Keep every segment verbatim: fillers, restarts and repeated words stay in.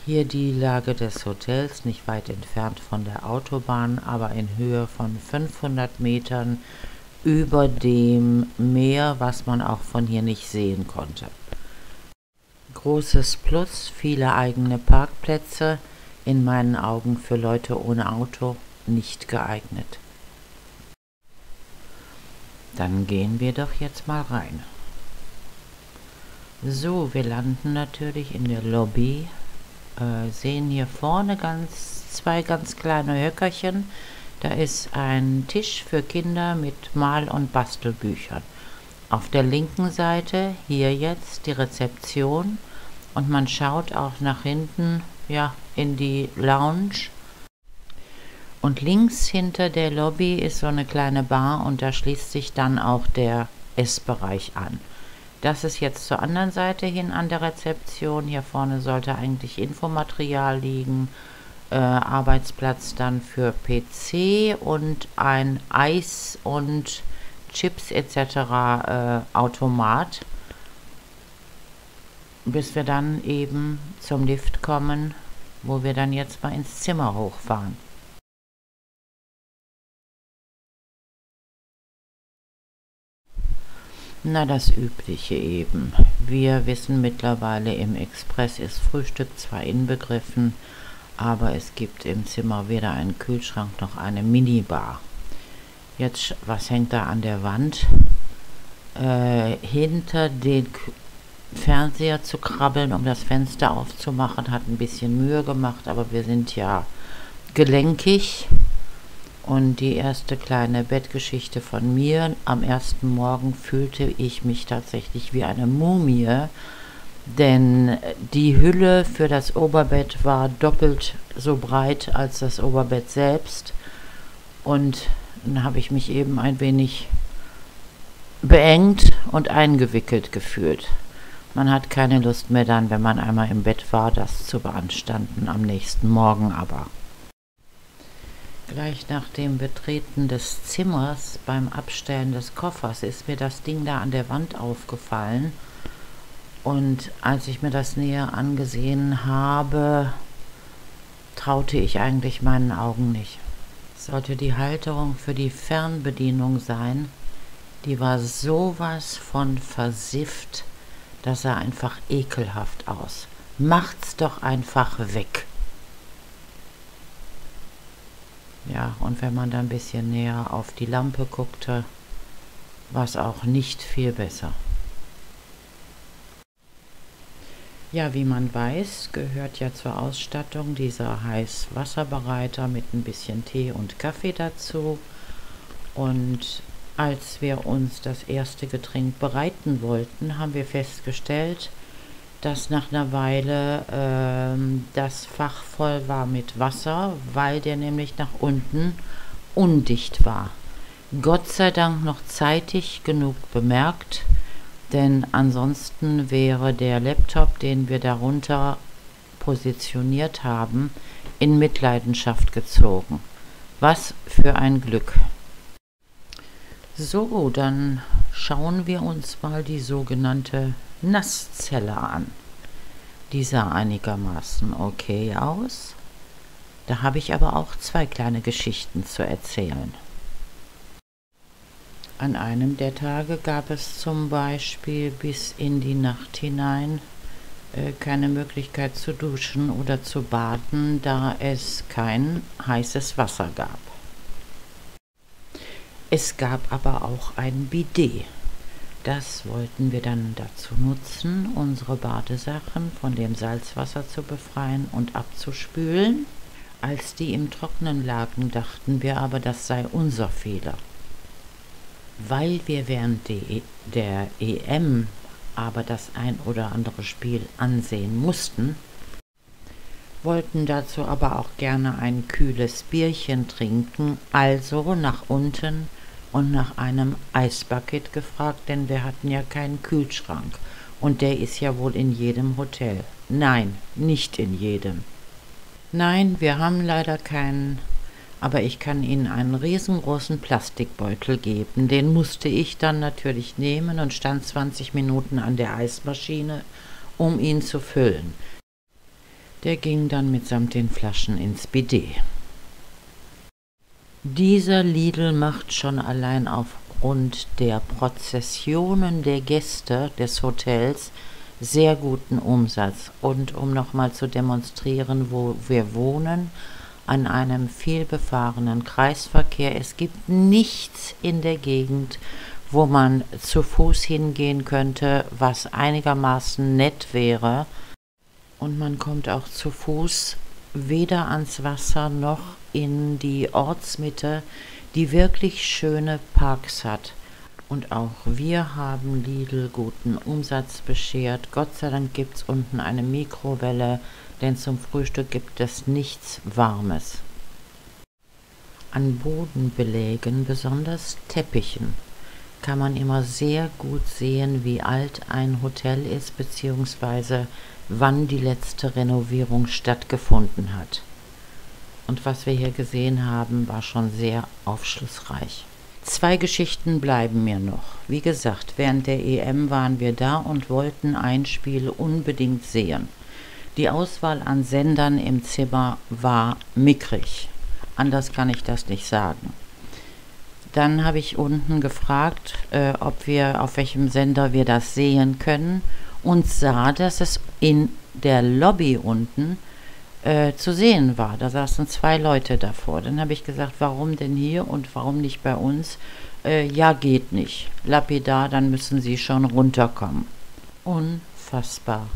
Hier die Lage des Hotels, nicht weit entfernt von der Autobahn, aber in Höhe von fünfhundert Metern über dem Meer, was man auch von hier nicht sehen konnte. Großes Plus, viele eigene Parkplätze, in meinen Augen für Leute ohne Auto nicht geeignet. Dann gehen wir doch jetzt mal rein. So, wir landen natürlich in der Lobby, äh, sehen hier vorne ganz zwei ganz kleine Höckerchen. Da ist ein Tisch für Kinder mit Mal- und Bastelbüchern. Auf der linken Seite hier jetzt die Rezeption und man schaut auch nach hinten, ja, in die Lounge. Und links hinter der Lobby ist so eine kleine Bar und da schließt sich dann auch der Essbereich an. Das ist jetzt zur anderen Seite hin an der Rezeption. Hier vorne sollte eigentlich Infomaterial liegen, äh, Arbeitsplatz dann für P C und ein Eis und Chips et cetera äh, Automat, bis wir dann eben zum Lift kommen, wo wir dann jetzt mal ins Zimmer hochfahren. Na, das Übliche eben. Wir wissen mittlerweile, im Express ist Frühstück zwar inbegriffen, aber es gibt im Zimmer weder einen Kühlschrank noch eine Minibar. Jetzt, was hängt da an der Wand? Äh, hinter den K Fernseher zu krabbeln, um das Fenster aufzumachen, hat ein bisschen Mühe gemacht, aber wir sind ja gelenkig. Und die erste kleine Bettgeschichte von mir: am ersten Morgen fühlte ich mich tatsächlich wie eine Mumie, denn die Hülle für das Oberbett war doppelt so breit als das Oberbett selbst. Und dann habe ich mich eben ein wenig beengt und eingewickelt gefühlt. Man hat keine Lust mehr dann, wenn man einmal im Bett war, das zu beanstanden, am nächsten Morgen aber. Gleich nach dem Betreten des Zimmers, beim Abstellen des Koffers, ist mir das Ding da an der Wand aufgefallen. Und als ich mir das näher angesehen habe, traute ich eigentlich meinen Augen nicht. Es sollte die Halterung für die Fernbedienung sein. Die war sowas von versifft, das sah einfach ekelhaft aus. Macht's doch einfach weg. Ja, und wenn man dann ein bisschen näher auf die Lampe guckte, war es auch nicht viel besser. Ja, wie man weiß, gehört ja zur Ausstattung dieser Heißwasserbereiter mit ein bisschen Tee und Kaffee dazu. Und als wir uns das erste Getränk bereiten wollten, haben wir festgestellt, dass nach einer Weile ähm, das Fach voll war mit Wasser, weil der nämlich nach unten undicht war. Gott sei Dank noch zeitig genug bemerkt, denn ansonsten wäre der Laptop, den wir darunter positioniert haben, in Mitleidenschaft gezogen. Was für ein Glück. So, dann schauen wir uns mal die sogenannte Nasszelle an. Die sah einigermaßen okay aus. Da habe ich aber auch zwei kleine Geschichten zu erzählen. An einem der Tage gab es zum Beispiel bis in die Nacht hinein äh, keine Möglichkeit zu duschen oder zu baden, da es kein heißes Wasser gab. Es gab aber auch ein Bidet. Das wollten wir dann dazu nutzen, unsere Badesachen von dem Salzwasser zu befreien und abzuspülen. Als die im Trocknen lagen, dachten wir aber, das sei unser Fehler. Weil wir während der E M aber das ein oder andere Spiel ansehen mussten, wollten dazu aber auch gerne ein kühles Bierchen trinken, also nach unten und nach einem Eisbucket gefragt, denn wir hatten ja keinen Kühlschrank. Und der ist ja wohl in jedem Hotel. Nein, nicht in jedem. Nein, wir haben leider keinen, aber ich kann Ihnen einen riesengroßen Plastikbeutel geben. Den musste ich dann natürlich nehmen und stand zwanzig Minuten an der Eismaschine, um ihn zu füllen. Der ging dann mitsamt den Flaschen ins Bidet. Dieser Lidl macht schon allein aufgrund der Prozessionen der Gäste des Hotels sehr guten Umsatz. Und um nochmal zu demonstrieren, wo wir wohnen, an einem vielbefahrenen Kreisverkehr. Es gibt nichts in der Gegend, wo man zu Fuß hingehen könnte, was einigermaßen nett wäre. Und man kommt auch zu Fuß weder ans Wasser noch in die Ortsmitte, die wirklich schöne Parks hat. Und auch wir haben Lidl guten Umsatz beschert. Gott sei Dank gibt es unten eine Mikrowelle, denn zum Frühstück gibt es nichts Warmes. An Bodenbelägen, besonders Teppichen, kann man immer sehr gut sehen, wie alt ein Hotel ist, beziehungsweise wann die letzte Renovierung stattgefunden hat. Und was wir hier gesehen haben, war schon sehr aufschlussreich. Zwei Geschichten bleiben mir noch. Wie gesagt, während der E M waren wir da und wollten ein Spiel unbedingt sehen. Die Auswahl an Sendern im Zimmer war mickrig. Anders kann ich das nicht sagen. Dann habe ich unten gefragt, äh, ob wir, auf welchem Sender wir das sehen können, und sah, dass es in der Lobby unten äh, zu sehen war. Da saßen zwei Leute davor. Dann habe ich gesagt, warum denn hier und warum nicht bei uns? Äh, ja, geht nicht. Lapidar, dann müssen Sie schon runterkommen. Unfassbar.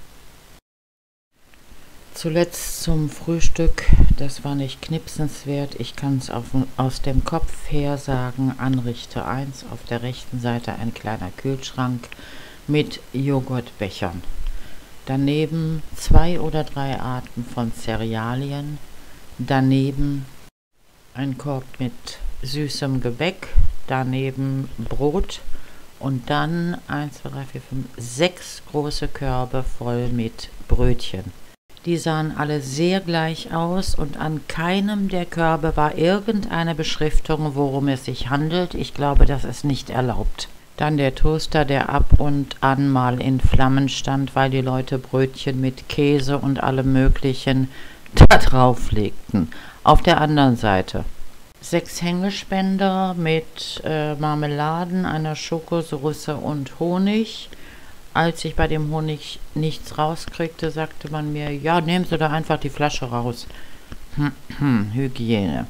Zuletzt zum Frühstück, das war nicht knipsenswert, ich kann es aus dem Kopf her sagen, Anrichte eins, auf der rechten Seite ein kleiner Kühlschrank mit Joghurtbechern. Daneben zwei oder drei Arten von Cerealien, daneben ein Korb mit süßem Gebäck, daneben Brot und dann eins, zwei, drei, vier, fünf, sechs große Körbe voll mit Brötchen. Die sahen alle sehr gleich aus und an keinem der Körbe war irgendeine Beschriftung, worum es sich handelt. Ich glaube, das ist nicht erlaubt. Dann der Toaster, der ab und an mal in Flammen stand, weil die Leute Brötchen mit Käse und allem Möglichen da drauf legten. Auf der anderen Seite sechs Hängespender mit äh, Marmeladen, einer Schokosauce und Honig. Als ich bei dem Honig nichts rauskriegte, sagte man mir, ja, nehmen Sie doch einfach die Flasche raus. Hm, hm, Hygiene.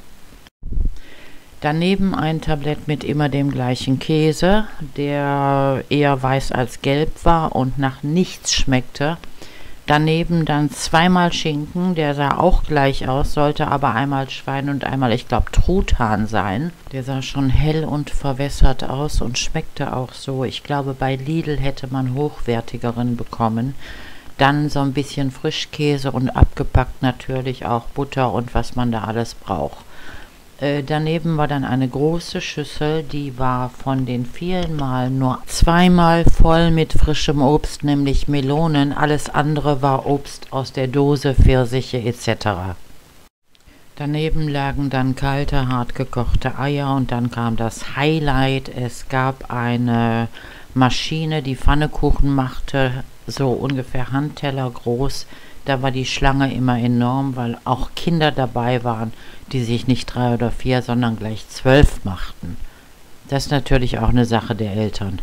Daneben ein Tablett mit immer dem gleichen Käse, der eher weiß als gelb war und nach nichts schmeckte. Daneben dann zweimal Schinken, der sah auch gleich aus, sollte aber einmal Schwein und einmal, ich glaube, Truthahn sein. Der sah schon hell und verwässert aus und schmeckte auch so. Ich glaube, bei Lidl hätte man hochwertigeren bekommen. Dann so ein bisschen Frischkäse und abgepackt natürlich auch Butter und was man da alles braucht. Äh, daneben war dann eine große Schüssel, die war von den vielen Malen nur zweimal voll mit frischem Obst, nämlich Melonen. Alles andere war Obst aus der Dose, Pfirsiche et cetera. Daneben lagen dann kalte, hart gekochte Eier und dann kam das Highlight. Es gab eine Maschine, die Pfannekuchen machte, so ungefähr Handteller groß. Da war die Schlange immer enorm, weil auch Kinder dabei waren, die sich nicht drei oder vier, sondern gleich zwölf machten. Das ist natürlich auch eine Sache der Eltern.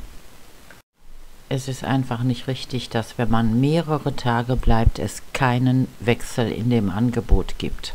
Es ist einfach nicht richtig, dass wenn man mehrere Tage bleibt, es keinen Wechsel in dem Angebot gibt.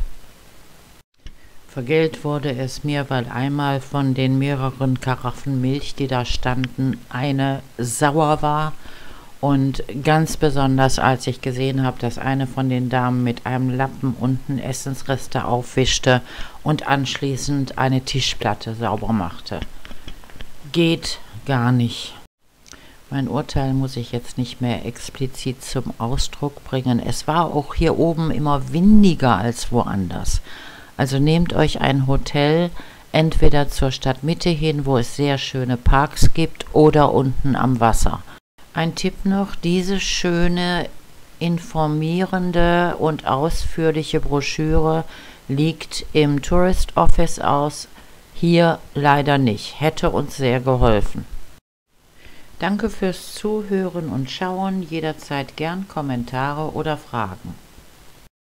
Vergällt wurde es mir, weil einmal von den mehreren Karaffen Milch, die da standen, eine sauer war. Und ganz besonders, als ich gesehen habe, dass eine von den Damen mit einem Lappen unten Essensreste aufwischte und anschließend eine Tischplatte sauber machte. Geht gar nicht. Mein Urteil muss ich jetzt nicht mehr explizit zum Ausdruck bringen. Es war auch hier oben immer windiger als woanders. Also nehmt euch ein Hotel entweder zur Stadtmitte hin, wo es sehr schöne Parks gibt, oder unten am Wasser. Ein Tipp noch, diese schöne, informierende und ausführliche Broschüre liegt im Tourist Office aus, hier leider nicht. Hätte uns sehr geholfen. Danke fürs Zuhören und Schauen, jederzeit gern Kommentare oder Fragen.